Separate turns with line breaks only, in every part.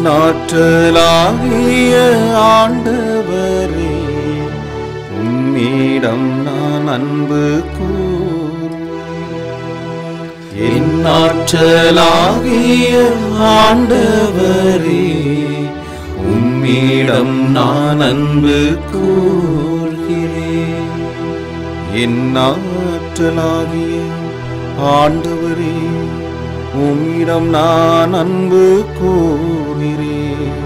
ஆற்றலாகிய ஆண்டவரே, உம்மிடம் நான் அன்பு என் ஆற்றலாகிய ஆண்டவரே, உம்மிடம் நான் அன்பு கூர்கிறேன். என் ஆற்றலாகிய ஆண்டவரே, உம்மிடம் நான் அன்பு கூர்கிறேன்.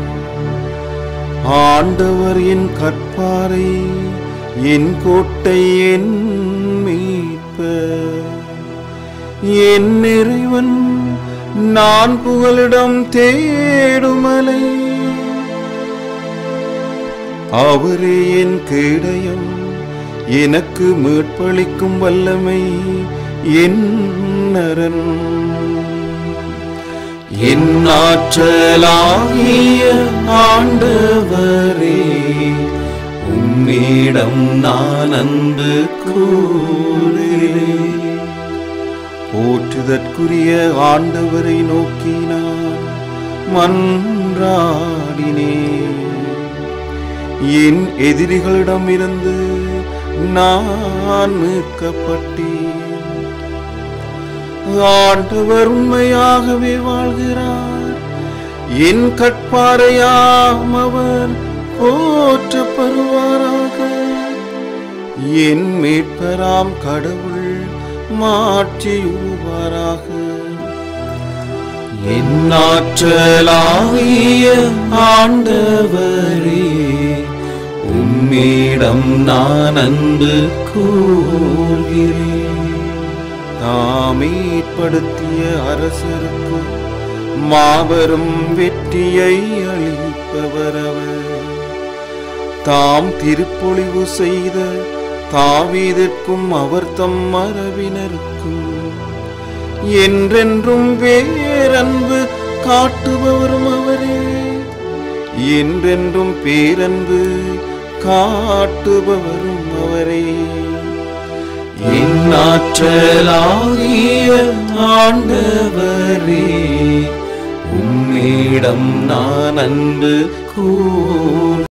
ஆண்டவர் என் கற்பாரை, என் கோட்டை, என் மீட்பர், என் இறைவன், நான் புகலிடம் தேடுமலை. அவரே என் கேடயம், எனக்கு மீட்பளிக்கும் வல்லமை, என் அரண். என் ஆற்றலாகிய ஆண்டவரே, உம்மிடம் நான் அன்பு கூர்கிறேன். போற்றுதற்குரிய ஆண்டவரை நோக்கி நான் மன்றாடினேன். என் எதிரிகளிடமிருந்து நான் மீட்கப்பட்டேன். ஆண்டவர் உண்மையாகவே வாழ்கிறார். என் கற்பாரையாம் அவர் போற்றப்படுவாராக. என் மீட்பராம் கடவுள் மாற்றியுவாராக. என் ஆற்றலாகிய ஆண்டவரே, உம்மிடம் நான் அன்பு கூர்கிறேன். தாமீட்படுத்திய அரசருக்கு மாபெரும் வெற்றியை அளிப்பவர் அவர். தாம் திருப்பொழிவு செய்த தாவீதிற்கும் அவர் தம் மரபினருக்கும் என்றென்றும் பேரன்பு காட்டுபவரும் அவரே. என்றென்றும் பேரன்பு காட்டுபவரும் அவரே. என் ஆற்றலாகிய ஆண்டவரே, உம்மிடம் நான் அன்பு கூர்